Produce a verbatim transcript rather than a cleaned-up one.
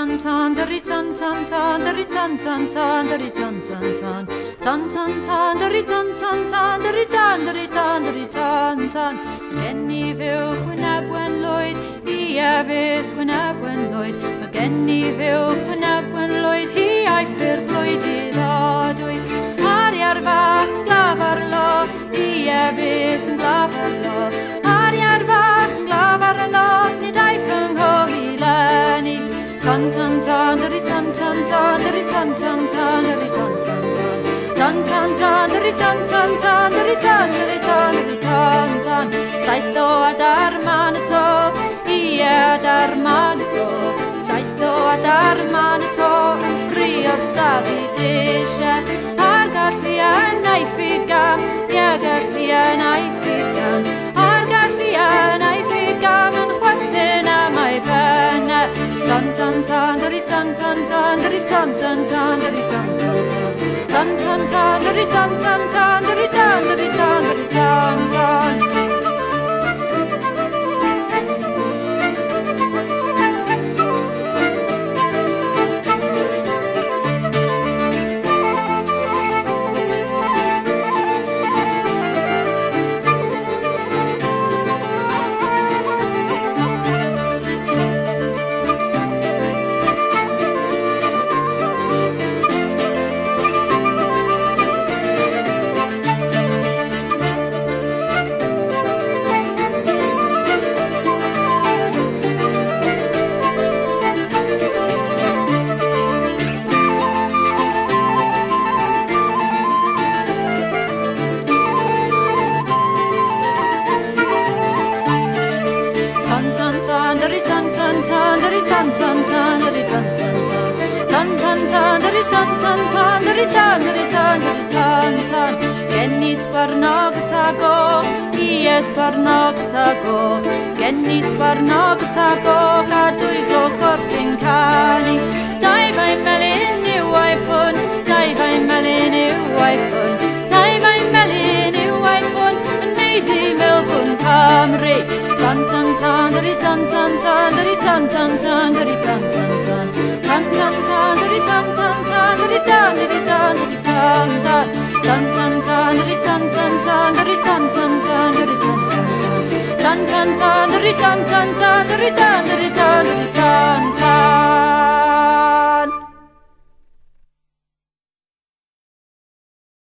ton ton, diddy ton ton ton, diddy ton ton ton, diddy ton ton ton, ton ton ton, diddy ton ton ton, diddy ton, diddy ton, diddy ton ton. Genni fywch wyneb wen Lloyd, hi efydd wyneb wen Lloyd. Mae genni fywch wyneb wen Lloyd, hi aifyr blwydd i ddodwy. Ariar fach glafar lo, hi efydd yn glafar lo. Ariar fach yn glafar lo, nid aif yng nghofi lenni. Ton ton ton, diddy ton ton ton, diddy ton ton ton, diddy ton ton ton. Ton ton ton, diddy ton ton ton, diddy ton, diddy ton, diddy ton ton. Saith o adar man y to, i adar man y to. Saith o adar man y to, yn ffri o'r Dafydd eisiau. Ar gallu yn ei ffigam, ia gallu yn ei ffigam. Ar gallu yn ei ffigam, yn chwerthin am ei fenna. Ton ton ton, diddy ton ton ton, diddy ton ton ton, diddy ton ton ton. Ton ton ton, diddy ton ton ton, diddy ton, diddy ton, diddy ton ton. Diddy ton ton ton, diddy ton ton ton, diddy ton ton ton. Ton ton ton, diddy ton ton ton, diddy ton, diddy ton, diddy ton ton. Genni sgwarnog y tago, i esgwarnog y tago. Genni sgwarnog y tago, a dwy gloch wrth ein canu. Dau fai melyn yw ai ffwn, dau fai melyn yw ai ffwn. Dau fai melyn yw ai ffwn, yn meiddi Melbourne, Cymru. Ton ton ton, diddy ton ton ton, diddy ton ton ton, diddy ton ton ton. Ton ton ton, diddy ton ton ton, diddy ton, diddy ton, diddy ton ton. Ton ton ton, diddy ton ton ton, diddy ton ton ton, diddy ton ton ton. Ton ton ton, diddy ton ton ton, diddy ton, diddy ton, diddy ton ton.